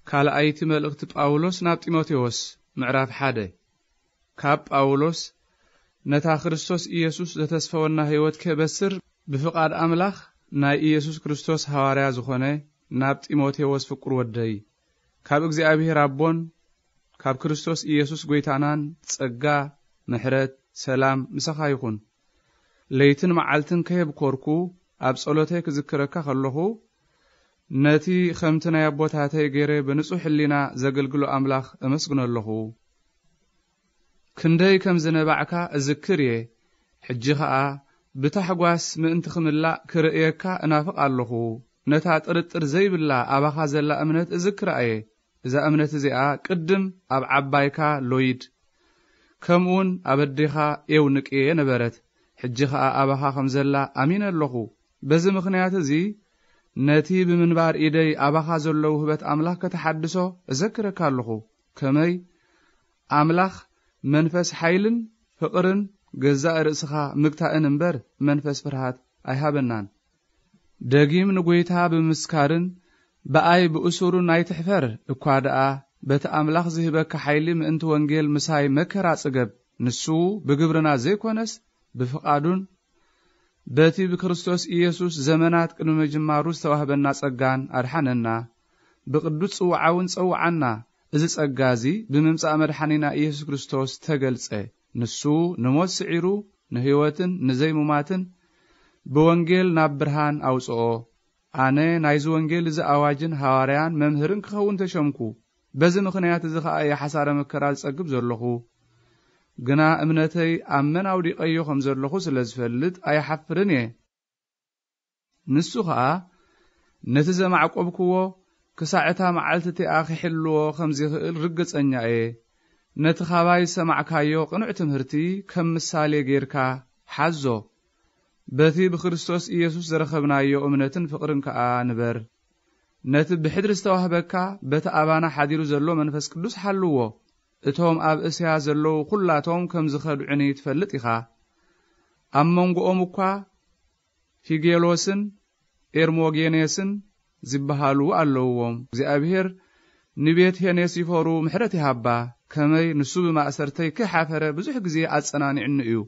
ካልኣይቲ መልእኽቲ ጳውሎስ ናብ ጢሞቴዎስ ምዕራፍ 1 ካብ ጳውሎስ ነታ ክርስቶስ ኢየሱስ ዘተስፈወና ሕይወት ከበስር ብፍቃድ ኣምላኽ ናይ ኢየሱስ ክርስቶስ ሐዋርያ ዝኾነ ናብ ጢሞቴዎስ ፍቁር ወደይ ካብ እግዚአብሔር አቦን ካብ ክርስቶስ ኢየሱስ ጎይታናን ጸጋ ምሕረት ሰላም ምሳኻ ይኹን ለይትን መዓልትን ከየብኮርኩ ኣብ ጸሎተይ ክዝክረካ ከለኹ ነቲ ኸምትና ያቦታተይ ገይረ በንጹህ ሕሊና ዘገልግሎ ኣምላኽ እመስግነለኹ ክንደይ ከም ዝነባዕካ እዝክር እየ ሕጂ ኸኣ ብታሕጓስ ምእንቲ ክምላእ ክርእየካ እናፍቕ ኣለኹ ነታ ጥርጥር ዘይብላ ኣባኻ ዘላ እምነት እዝክራ እየ እዛ እምነት እዚኣ ቅድም ኣብ ዓባይካ ሎይድ ከምኡን ኣብ ኣዴኻ ኤውንቅየ ነበረት ሕጂ ኸኣ ኣባኻ ከም ዘላ ኣሚን ኣለኹ በዚ ምኽንያት እዚ ነቲ ብምንባር ኢደይ ኣባኻ ዘለዉ ህበት ኣምላኽ ከተሓድሶ እዘክረካ ኣለኹ ከመይ ኣምላኽ መንፈስ ሓይልን ፍቕርን ገዛእ ርእስኻ ምግታእን እምበር መንፈስ ፍርሃት ኣይሃበናን ደጊም ንጎይታ ብምስካርን በኣይ ብእሱሩን ኣይትሕፈር እኳ ደኣ በቲ ኣምላኽ ዝህበካ ሓይሊ ምእንቲ ወንጌል ምሳይ መከራ ጽገብ ንሱ ብግብርና ዘይኮነስ ብፍቃዱን በቲ ብክርስቶስ ኢየሱስ ዘመናት ቅድመ መጅማሩ ዝተዋህበና ጸጋን ኣድሓነና ብቅዱስ ጽዋዓውን ጸውዓና እዚ ጸጋዚ ብምምጻእ መድሓኒና ኢየሱስ ክርስቶስ ተገልጸ ንሱ ንሞት ስዒሩ ንህይወትን ንዘይሙማትን ብወንጌል ናብ ብርሃን ኣውጽኦ ኣነ ናይዚ ወንጌል እዚ ኣዋጅን ሐዋርያን መምህርን ክኸውን ተሸምኩ በዚ ምኽንያት እዚ ኸኣ የሓሳረ መከራ ዝጸግብ ዘለኹ ግና እምነተይ ኣብ መን ኣውዲቐዮ ከም ዘለኹ ስለ ዝፈልጥ ኣይሓፍርን እየ ንሱ ኸኣ ነቲ ዘማዕቆብክዎ ክሳዕታ መዓልቲ እቲኣ ክሕልዎ ከም ዝኽእል ርግጸኛ እየ ነቲ ኻባይ ሰማዕካዮ ቅኑዕ ትምህርቲ ከም ምሳሌ ጌርካ ሓዞ በቲ ብክርስቶስ ኢየሱስ ዘረኸብናዮ እምነትን ፍቕርን ከኣ ንበር ነቲ ብሕድሪ ዝተዋህበካ በቲ ኣባና ሓዲሩ ዘሎ መንፈስ ቅዱስ ሓልዎ እቶም ኣብ እስያ ዘለዉ ኩላቶም ከም ዝኸድዑኒ ትፈልጥ ኢኻ ኣብ መንጎኦም እኳ ፊጌሎስን ኤርሞጌኔስን ዝበሃሉ ኣለውዎም እግዚአብሔር ንቤት ሄኔሲፎሩ ምሕረት ይሃባ ከመይ ንሱ ብማእሰርተይ ክሓፈረ ብዙሕ ግዜ ኣጸናኒዕኒ እዩ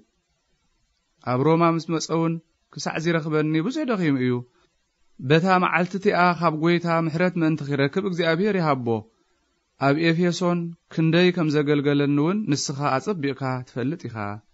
ኣብ ሮማ ምስ መጸውን ክሳዕ ዝረኽበኒ ብዙሕ ደኺም እዩ በታ መዓልቲ እቲኣ ካብ ጎይታ ምሕረት ምእንቲ ኺረክብ እግዚአብሔር ይሃቦ ኣብ ኤፌሶን ክንደይ ከም ዘገልገለኒ እውን ንስኻ ኣጸቢቕካ ትፈልጥ ኢኻ